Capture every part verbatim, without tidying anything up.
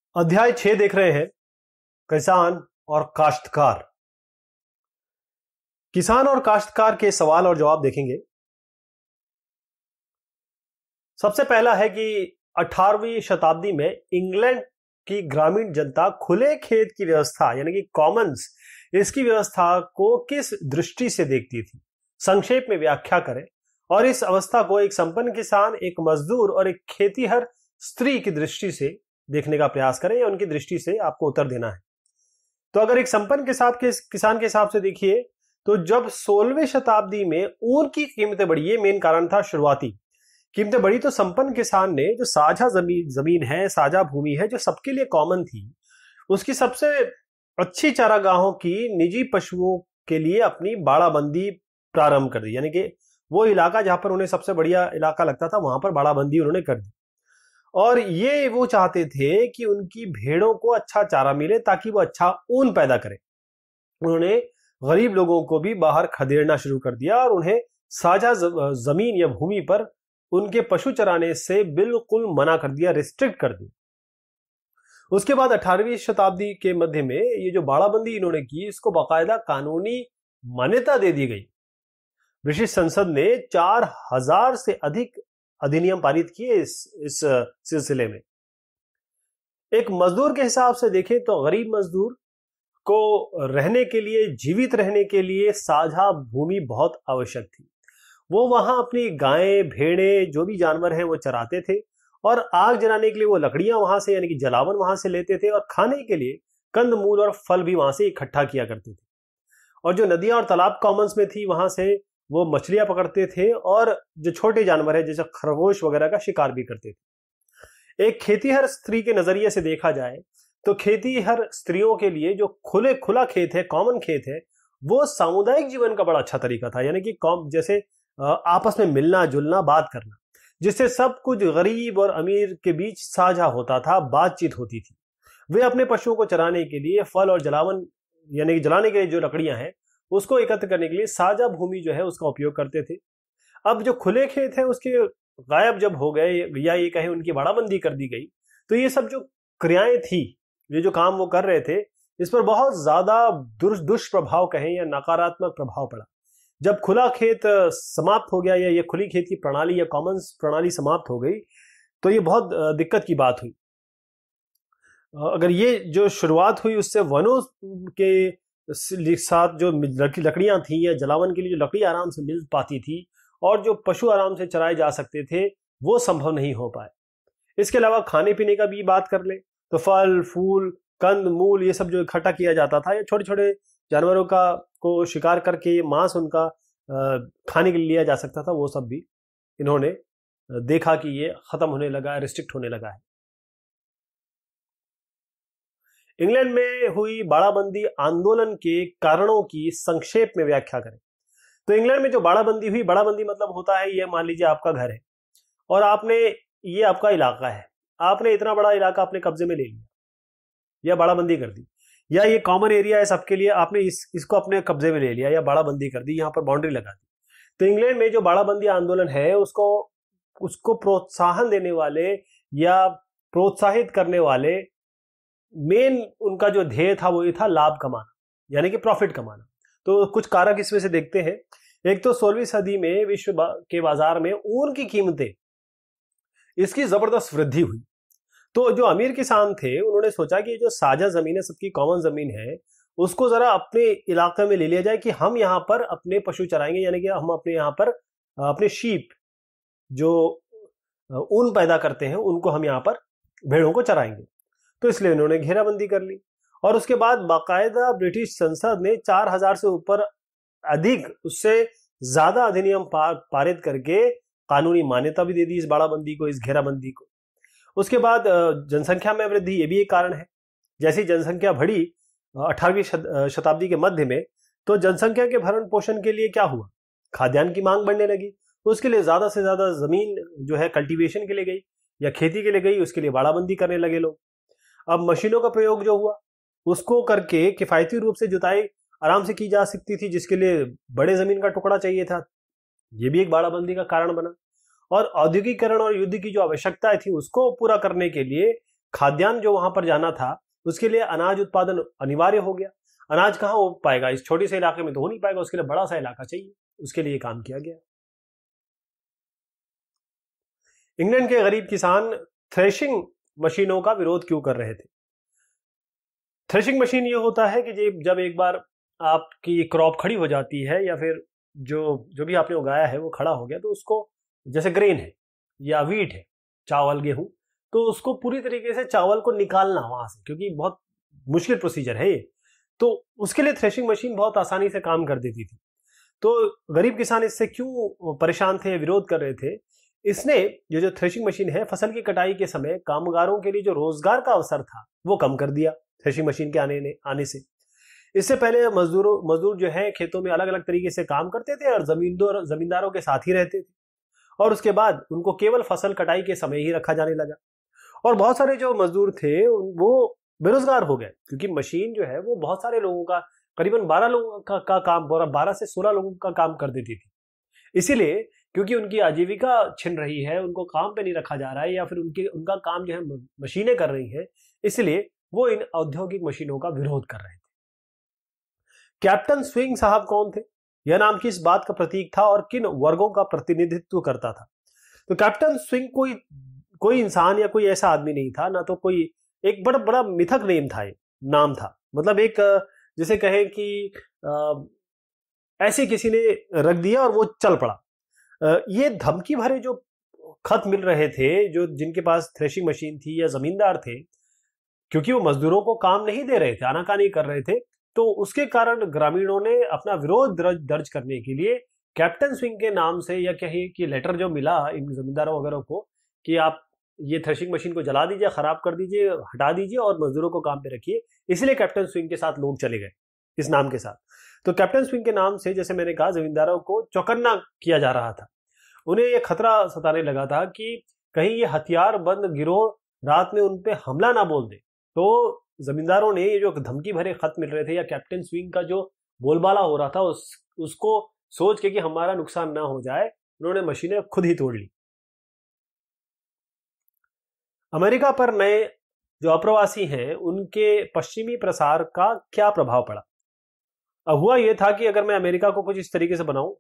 अध्याय छह देख रहे हैं, किसान और काश्तकार। किसान और काश्तकार के सवाल और जवाब देखेंगे। सबसे पहला है कि अठारहवीं शताब्दी में इंग्लैंड की ग्रामीण जनता खुले खेत की व्यवस्था यानी कि कॉमन्स, इसकी व्यवस्था को किस दृष्टि से देखती थी, संक्षेप में व्याख्या करें और इस अवस्था को एक संपन्न किसान, एक मजदूर और एक खेतीहर स्त्री की दृष्टि से देखने का प्रयास करें या उनकी दृष्टि से आपको उत्तर देना है। तो अगर एक संपन्न किसान के किसान के हिसाब से देखिए तो जब सोलहवीं शताब्दी में ऊन की कीमतें बढ़ी, ये मेन कारण था। शुरुआती कीमतें बढ़ी तो संपन्न किसान ने जो साझा जमीन जमीन है, साझा भूमि है जो सबके लिए कॉमन थी, उसकी सबसे अच्छी चारागाहों की निजी पशुओं के लिए अपनी बाड़ाबंदी प्रारंभ कर दी। यानी कि वो इलाका जहां पर उन्हें सबसे बढ़िया इलाका लगता था वहां पर बाड़ाबंदी उन्होंने कर दी। और ये वो चाहते थे कि उनकी भेड़ों को अच्छा चारा मिले ताकि वो अच्छा ऊन पैदा करें। उन्होंने गरीब लोगों को भी बाहर खदेड़ना शुरू कर दिया और उन्हें साझा जमीन या भूमि पर उनके पशु चराने से बिल्कुल मना कर दिया, रिस्ट्रिक्ट कर दिया। उसके बाद अठारहवीं शताब्दी के मध्य में ये जो बाड़ाबंदी इन्होंने की, इसको बाकायदा कानूनी मान्यता दे दी गई। ब्रिटिश संसद ने चार हजार से अधिक अधिनियम पारित किए इस इस सिलसिले में। एक मजदूर के हिसाब से देखें तो गरीब मजदूर को रहने के लिए, जीवित रहने के लिए साझा भूमि बहुत आवश्यक थी। वो वहां अपनी गायें, भेड़ें, जो भी जानवर हैं वो चराते थे और आग जलाने के लिए वो लकड़ियां वहां से यानी कि जलावन वहां से लेते थे और खाने के लिए कंदमूल और फल भी वहां से इकट्ठा किया करते थे। और जो नदियां और तालाब कॉमन्स में थी वहां से वो मछलियां पकड़ते थे और जो छोटे जानवर है जैसे खरगोश वगैरह का शिकार भी करते थे। एक खेतीहर स्त्री के नजरिए से देखा जाए तो खेतीहर स्त्रियों के लिए जो खुले खुला खेत है, कॉमन खेत है, वो सामुदायिक जीवन का बड़ा अच्छा तरीका था। यानी कि जैसे आपस में मिलना जुलना, बात करना, जिससे सब कुछ गरीब और अमीर के बीच साझा होता था, बातचीत होती थी। वे अपने पशुओं को चराने के लिए फल और जलावन यानी कि जलाने के लिए जो लकड़ियां हैं उसको एकत्र करने के लिए साझा भूमि जो है उसका उपयोग करते थे। अब जो खुले खेत है उसके गायब जब हो गए या ये कहें उनकी बाड़ाबंदी कर दी गई तो ये सब जो क्रियाएं थी, ये जो काम वो कर रहे थे, इस पर बहुत ज्यादा दुष्प्रभाव कहें या नकारात्मक प्रभाव पड़ा। जब खुला खेत समाप्त हो गया या ये खुली खेत की प्रणाली या कॉमन्स प्रणाली समाप्त हो गई तो ये बहुत दिक्कत की बात हुई। अगर ये जो शुरुआत हुई उससे वनों के साथ जो लकड़ियां थी या जलावन के लिए जो लकड़ी आराम से मिल पाती थी और जो पशु आराम से चराए जा सकते थे वो संभव नहीं हो पाए। इसके अलावा खाने पीने का भी बात कर ले तो फल फूल, कंद मूल, ये सब जो इकट्ठा किया जाता था या छोटे छोटे जानवरों का को शिकार करके मांस उनका खाने के लिए लिया जा सकता था, वो सब भी इन्होंने देखा कि ये खत्म होने लगा, रिस्ट्रिक्ट होने लगा है। इंग्लैंड में हुई बाड़ाबंदी आंदोलन के कारणों की संक्षेप में व्याख्या करें। तो इंग्लैंड में जो बाड़ाबंदी हुई, बाड़ाबंदी मतलब होता है ये मान लीजिए आपका घर है और आपने, ये आपका इलाका है, आपने इतना बड़ा इलाका अपने कब्जे में ले लिया या बाड़ाबंदी कर दी, या ये कॉमन एरिया है सबके लिए, आपने इस इसको अपने कब्जे में ले लिया या बाड़ाबंदी कर दी, यहाँ पर बाउंड्री लगा दी। तो इंग्लैंड में जो बाड़ाबंदी आंदोलन है उसको उसको प्रोत्साहन देने वाले या प्रोत्साहित करने वाले मेन उनका जो ध्येय था वो ये था लाभ कमाना, यानी कि प्रॉफिट कमाना। तो कुछ कारक इसमें से देखते हैं। एक तो सोलहवीं सदी में विश्व के बाजार में ऊन की कीमतें, इसकी जबरदस्त वृद्धि हुई। तो जो अमीर किसान थे उन्होंने सोचा कि जो साझा जमीन है, सबकी कॉमन जमीन है, उसको जरा अपने इलाके में ले लिया जाए कि हम यहाँ पर अपने पशु चराएंगे, यानी कि हम अपने यहाँ पर अपने शीप जो ऊन पैदा करते हैं उनको हम यहाँ पर भेड़ों को चराएंगे। तो इसलिए उन्होंने घेराबंदी कर ली और उसके बाद बाकायदा ब्रिटिश संसद ने चार हजार से ऊपर अधिक, उससे ज्यादा अधिनियम पारित करके कानूनी मान्यता भी दे दी इस बाड़ाबंदी को, इस घेराबंदी को। उसके बाद जनसंख्या में वृद्धि, ये भी एक कारण है। जैसी जनसंख्या बढ़ी अठारहवीं शताब्दी के मध्य में तो जनसंख्या के भरण पोषण के लिए क्या हुआ, खाद्यान्न की मांग बढ़ने लगी। उसके लिए ज्यादा से ज्यादा जमीन जो है कल्टीवेशन के लिए गई या खेती के लिए गई, उसके लिए बाड़ाबंदी करने लगे लोग। अब मशीनों का प्रयोग जो हुआ उसको करके किफायती रूप से जुताई आराम से की जा सकती थी, जिसके लिए बड़े जमीन का टुकड़ा चाहिए था, ये भी एक बाड़ाबंदी का कारण बना। और औद्योगिकरण और युद्ध की जो आवश्यकता थी उसको पूरा करने के लिए खाद्यान्न जो वहां पर जाना था उसके लिए अनाज उत्पादन अनिवार्य हो गया। अनाज कहाँ हो पाएगा, इस छोटे से इलाके में तो हो नहीं पाएगा, उसके लिए बड़ा सा इलाका चाहिए, उसके लिए काम किया गया। इंग्लैंड के गरीब किसान थ्रेशिंग मशीनों का विरोध क्यों कर रहे थे? थ्रेशिंग मशीन ये होता है कि जब एक बार आपकी क्रॉप खड़ी हो जाती है या फिर जो जो भी आपने उगाया है वो खड़ा हो गया, तो उसको, जैसे ग्रेन है या वीट है, चावल गेहूं, तो उसको पूरी तरीके से चावल को निकालना वहां से, क्योंकि बहुत मुश्किल प्रोसीजर है ये, तो उसके लिए थ्रेशिंग मशीन बहुत आसानी से काम कर देती थी। तो गरीब किसान इससे क्यों परेशान थे, विरोध कर रहे थे? इसने, ये जो थ्रेशिंग मशीन है, फसल की कटाई के समय कामगारों के लिए जो रोजगार का अवसर था वो कम कर दिया थ्रेशिंग मशीन के आने ने आने से। इससे पहले मजदूरों मजदूर जो है खेतों में अलग अलग तरीके से काम करते थे और जमींदार जमींदारों के साथ ही रहते थे, और उसके बाद उनको केवल फसल कटाई के समय ही रखा जाने लगा, और बहुत सारे जो मजदूर थे वो बेरोजगार हो गए, क्योंकि मशीन जो है वो बहुत सारे लोगों का, करीबन बारह लोगों का, का काम बारह से सोलह लोगों का काम कर देती थी। इसीलिए क्योंकि उनकी आजीविका छिन रही है, उनको काम पे नहीं रखा जा रहा है, या फिर उनके उनका काम जो है मशीनें कर रही हैं, इसलिए वो इन औद्योगिक मशीनों का विरोध कर रहे थे। कैप्टन स्विंग साहब कौन थे? यह नाम किस बात का प्रतीक था और किन वर्गों का प्रतिनिधित्व करता था? तो कैप्टन स्विंग कोई कोई इंसान या कोई ऐसा आदमी नहीं था, ना तो कोई, एक बड़ा बड़ा मिथक नेम था, ये नाम था, मतलब एक, जैसे कहें कि ऐसे किसी ने रख दिया और वो चल पड़ा। ये धमकी भरे जो खत मिल रहे थे, जो जिनके पास थ्रेशिंग मशीन थी या जमींदार थे, क्योंकि वो मजदूरों को काम नहीं दे रहे थे, आनाकानी कर रहे थे, तो उसके कारण ग्रामीणों ने अपना विरोध दर्ज करने के लिए कैप्टन स्विंग के नाम से, या कहिए कि लेटर जो मिला इन जमींदारों वगैरह को कि आप ये थ्रेशिंग मशीन को जला दीजिए, खराब कर दीजिए, हटा दीजिए और मजदूरों को काम पे रखिए, इसलिए कैप्टन स्विंग के साथ लोग चले गए इस नाम के साथ। तो कैप्टन स्विंग के नाम से, जैसे मैंने कहा, जमींदारों को चौकन्ना किया जा रहा था। उन्हें यह खतरा सताने लगा था कि कहीं ये हथियार बंद गिरोह रात में उन पे हमला ना बोल दे। तो जमींदारों ने ये जो धमकी भरे खत मिल रहे थे या कैप्टन स्विंग का जो बोलबाला हो रहा था, उस उसको सोच के कि हमारा नुकसान ना हो जाए, उन्होंने मशीनें खुद ही तोड़ ली। अमेरिका पर नए जो अप्रवासी हैं उनके पश्चिमी प्रसार का क्या प्रभाव पड़ा? अब हुआ यह था कि अगर मैं अमेरिका को कुछ इस तरीके से बनाऊं,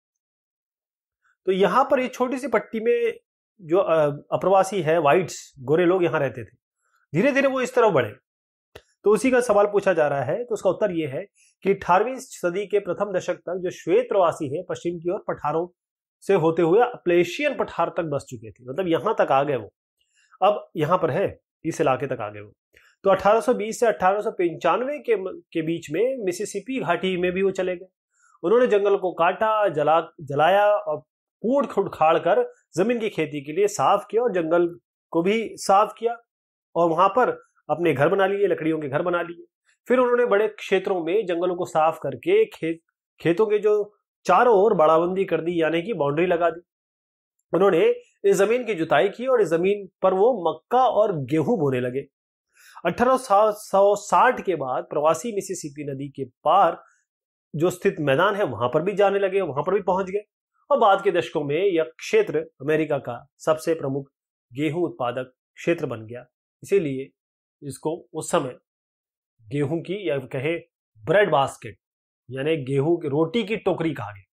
तो यहां पर ये छोटी सी पट्टी में जो अप्रवासी है, व्हाइट्स, गोरे लोग यहां रहते थे, धीरे धीरे वो इस तरफ बढ़े। तो उसी का सवाल पूछा जा रहा है। तो उसका उत्तर यह है कि अठारहवीं सदी के प्रथम दशक तक जो श्वेत प्रवासी है पश्चिम की ओर पठारों से होते हुए अपलेशियन पठार तक बस चुके थे, मतलब यहां तक आ गए वो, अब यहां पर है, इस इलाके तक आ गए वो। तो अठारह सौ बीस से अठारह सौ पंचानवे के के बीच में मिसिसिपी घाटी में भी वो चले गए। उन्होंने जंगल को काटा, जला जलाया और कूड़ खुड़खाड़ कर जमीन की खेती के लिए साफ किया, और जंगल को भी साफ किया, और वहां पर अपने घर बना लिए, लकड़ियों के घर बना लिए। फिर उन्होंने बड़े क्षेत्रों में जंगलों को साफ करके खेत खेतों के जो चारों ओर बाड़ाबंदी कर दी, यानी कि बाउंड्री लगा दी। उन्होंने इस जमीन की जुताई की और इस जमीन पर वो मक्का और गेहूं बोने लगे। अठारह सौ साठ के बाद प्रवासी मिसिसिपी नदी के पार जो स्थित मैदान है वहां पर भी जाने लगे, वहां पर भी पहुंच गए, और बाद के दशकों में यह क्षेत्र अमेरिका का सबसे प्रमुख गेहूं उत्पादक क्षेत्र बन गया। इसीलिए इसको उस समय गेहूं की, या कहे ब्रेड बास्केट, यानी गेहूं की रोटी की टोकरी कहा गया।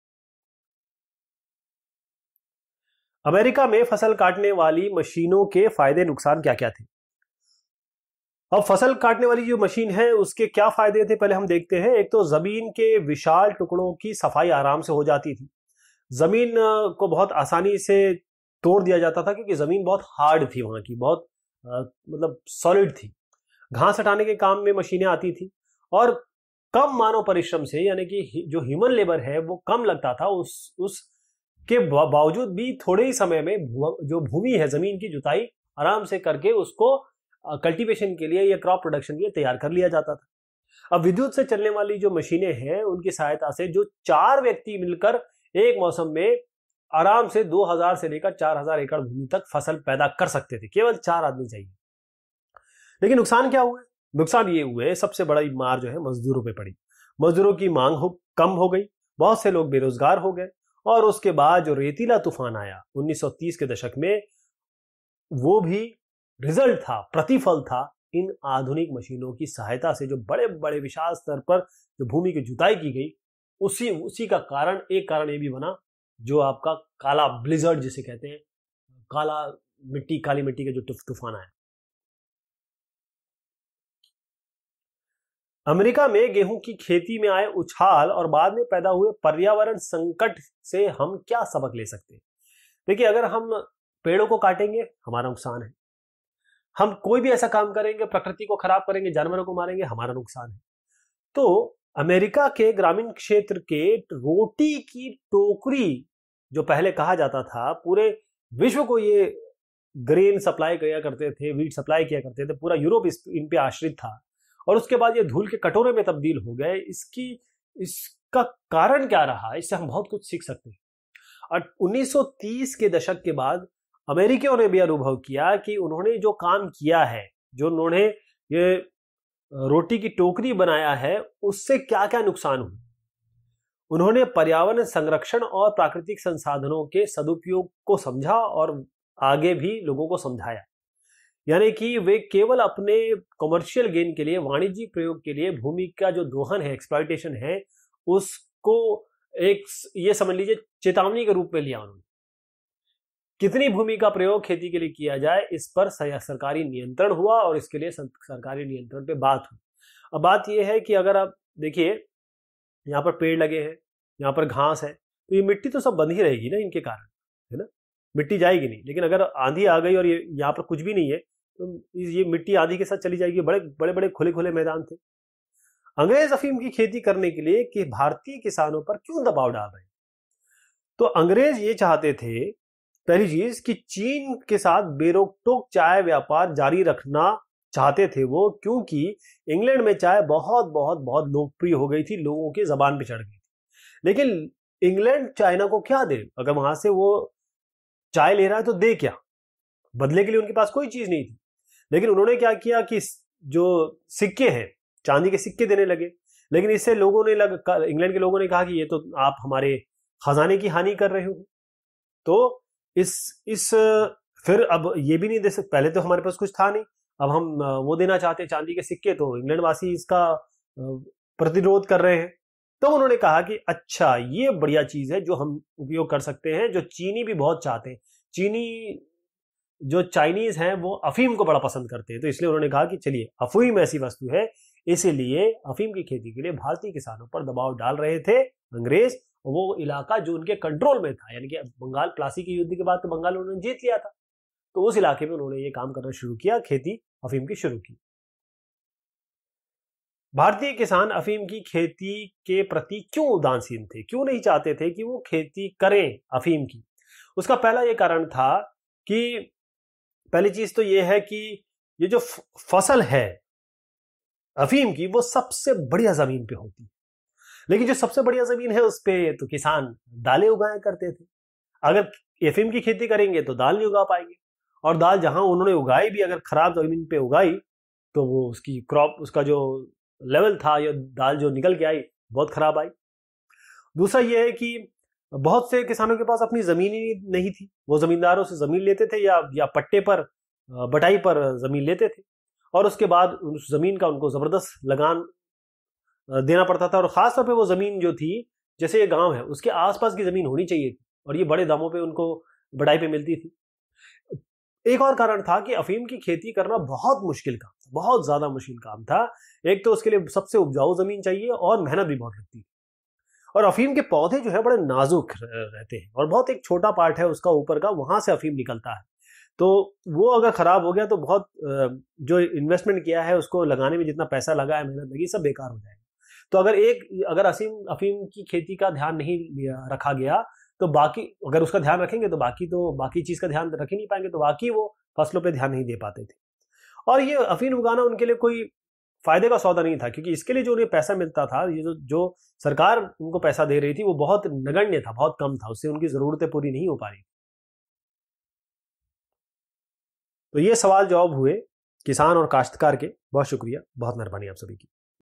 अमेरिका में फसल काटने वाली मशीनों के फायदे नुकसान क्या क्या थे? अब फसल काटने वाली जो मशीन है उसके क्या फायदे थे पहले हम देखते हैं। एक तो जमीन के विशाल टुकड़ों की सफाई आराम से हो जाती थी। जमीन को बहुत आसानी से तोड़ दिया जाता था, क्योंकि जमीन बहुत हार्ड थी वहां की, बहुत आ, मतलब सॉलिड थी। घास हटाने के काम में मशीनें आती थी, और कम मानव परिश्रम से, यानी कि जो ह्यूमन लेबर है वो कम लगता था। उस उस के बावजूद भी थोड़े ही समय में जो भूमि है, जमीन की जुताई आराम से करके उसको कल्टीवेशन के लिए या क्रॉप प्रोडक्शन के लिए तैयार कर लिया जाता था। अब विद्युत से चलने वाली जो मशीनें हैं उनकी सहायता से जो चार व्यक्ति मिलकर एक मौसम में आराम से दो हज़ार से लेकर चार हज़ार एकड़ भूमि तक फसल पैदा कर सकते थे, केवल चार आदमी चाहिए। लेकिन नुकसान क्या हुए? नुकसान ये हुए, सबसे बड़ी मार जो है मजदूरों पे पड़ी। मजदूरों की मांग हो, कम हो गई, बहुत से लोग बेरोजगार हो गए, और उसके बाद जो रेतीला तूफान आया उन्नीस सौ तीस के दशक में, वो भी रिजल्ट था, प्रतिफल था इन आधुनिक मशीनों की सहायता से जो बड़े बड़े विशाल स्तर पर जो भूमि की जुताई की गई, उसी उसी का कारण एक कारण ये भी बना जो आपका काला ब्लिजर्ड जिसे कहते हैं, काला मिट्टी काली मिट्टी का जो तूफान आया। अमेरिका में गेहूं की खेती में आए उछाल और बाद में पैदा हुए पर्यावरण संकट से हम क्या सबक ले सकते हैं? देखिए, अगर हम पेड़ों को काटेंगे हमारा नुकसान है, हम कोई भी ऐसा काम करेंगे प्रकृति को खराब करेंगे, जानवरों को मारेंगे, हमारा नुकसान है। तो अमेरिका के ग्रामीण क्षेत्र के रोटी की टोकरी जो पहले कहा जाता था, पूरे विश्व को ये ग्रेन सप्लाई किया करते थे, वीट सप्लाई किया करते थे, पूरा यूरोप इस इन पे आश्रित था और उसके बाद ये धूल के कटोरे में तब्दील हो गए। इसकी इसका कारण क्या रहा, इससे हम बहुत कुछ सीख सकते हैं। और उन्नीस सौ तीस के दशक के बाद अमेरिकियों ने भी अनुभव किया कि उन्होंने जो काम किया है, जो उन्होंने ये रोटी की टोकरी बनाया है, उससे क्या क्या नुकसान हुए। उन्होंने पर्यावरण संरक्षण और प्राकृतिक संसाधनों के सदुपयोग को समझा और आगे भी लोगों को समझाया। यानी कि वे केवल अपने कमर्शियल गेन के लिए, वाणिज्यिक प्रयोग के लिए भूमि का जो दोहन है, एक्सप्लॉयटेशन है, उसको एक ये समझ लीजिए चेतावनी के रूप में लिया उन्होंने। कितनी भूमि का प्रयोग खेती के लिए किया जाए, इस पर सरकारी नियंत्रण हुआ और इसके लिए सरकारी नियंत्रण पे बात हुई। अब बात यह है कि अगर आप देखिए, यहाँ पर पेड़ लगे हैं, यहाँ पर घास है, तो ये मिट्टी तो सब बंद ही रहेगी ना इनके कारण, है ना, मिट्टी जाएगी नहीं। लेकिन अगर आंधी आ गई और ये यहाँ पर कुछ भी नहीं है, तो ये मिट्टी आंधी के साथ चली जाएगी। बड़े बड़े बड़े खुले खुले मैदान थे। अंग्रेज अफीम की खेती करने के लिए कि भारतीय किसानों पर क्यों दबाव डाल रहे हैं? तो अंग्रेज ये चाहते थे, पहली चीज, कि चीन के साथ बेरोक-टोक चाय व्यापार जारी रखना चाहते थे वो, क्योंकि इंग्लैंड में चाय बहुत बहुत बहुत लोकप्रिय हो गई थी, लोगों की जबान पे चढ़ गई थी। लेकिन इंग्लैंड चाइना को क्या दे? अगर वहां से वो चाय ले रहा है तो दे क्या? बदले के लिए उनके पास कोई चीज नहीं थी। लेकिन उन्होंने क्या किया कि जो सिक्के हैं, चांदी के सिक्के देने लगे। लेकिन इससे लोगों ने लग इंग्लैंड के लोगों ने कहा कि ये तो आप हमारे खजाने की हानि कर रहे हो। तो इस इस फिर अब ये भी नहीं दे सकते, पहले तो हमारे पास कुछ था नहीं, अब हम वो देना चाहते हैं चांदी के सिक्के, तो इंग्लैंड वासी इसका प्रतिरोध कर रहे हैं। तो उन्होंने कहा कि अच्छा, ये बढ़िया चीज है जो हम उपयोग कर सकते हैं, जो चीनी भी बहुत चाहते हैं। चीनी जो चाइनीज हैं वो अफीम को बड़ा पसंद करते हैं, तो इसलिए उन्होंने कहा कि चलिए, अफीम ऐसी वस्तु है, इसीलिए अफीम की खेती के लिए भारतीय किसानों पर दबाव डाल रहे थे अंग्रेज। वो इलाका जो उनके कंट्रोल में था, यानी कि बंगाल प्लासी के युद्ध के बाद तो बंगाल उन्होंने जीत लिया था, तो उस इलाके में उन्होंने ये काम करना शुरू किया, खेती अफीम की शुरू की। भारतीय किसान अफीम की खेती के प्रति क्यों उदासीन थे, क्यों नहीं चाहते थे कि वो खेती करें अफीम की? उसका पहला ये कारण था कि पहली चीज तो ये है कि ये जो फसल है अफीम की, वो सबसे बढ़िया जमीन पे होती है। लेकिन जो सबसे बढ़िया जमीन है उस पे तो किसान दालें उगाया करते थे। अगर अफीम की खेती करेंगे तो दाल नहीं उगा पाएंगे, और दाल जहां उन्होंने उगाई भी अगर खराब जमीन पे उगाई तो वो उसकी क्रॉप, उसका जो लेवल था, या दाल जो निकल के आई, बहुत खराब आई। दूसरा ये है कि बहुत से किसानों के पास अपनी जमीन ही नहीं थी, वो जमींदारों से जमीन लेते थे या या पट्टे पर, बटाई पर जमीन लेते थे, और उसके बाद उस जमीन का उनको जबरदस्त लगान देना पड़ता था। और खासतौर पे वो जमीन जो थी, जैसे ये गांव है, उसके आसपास की जमीन होनी चाहिए थी, और ये बड़े दामों पे उनको बटाई पे मिलती थी। एक और कारण था कि अफीम की खेती करना बहुत मुश्किल काम था, बहुत ज्यादा मुश्किल काम था। एक तो उसके लिए सबसे उपजाऊ जमीन चाहिए और मेहनत भी बहुत लगती है, और अफीम के पौधे जो है बड़े नाजुक रहते हैं, और बहुत एक छोटा पार्ट है उसका ऊपर का, वहां से अफीम निकलता है। तो वो अगर खराब हो गया तो बहुत जो इन्वेस्टमेंट किया है, उसको लगाने में जितना पैसा लगा है, मेहनत लगी, सब बेकार हो जाएगा। तो अगर एक अगर अफीम अफीम की खेती का ध्यान नहीं रखा गया तो बाकी, अगर उसका ध्यान रखेंगे तो बाकी तो बाकी चीज का ध्यान रख ही नहीं पाएंगे, तो बाकी वो फसलों पे ध्यान नहीं दे पाते थे। और ये अफीम उगाना उनके लिए कोई फायदे का सौदा नहीं था, क्योंकि इसके लिए जो उन्हें पैसा मिलता था, ये जो जो सरकार उनको पैसा दे रही थी, वो बहुत नगण्य था, बहुत कम था, उससे उनकी जरूरतें पूरी नहीं हो पा रही। तो ये सवाल जवाब हुए किसान और काश्तकार के। बहुत शुक्रिया, बहुत मेहरबानी आप सभी की।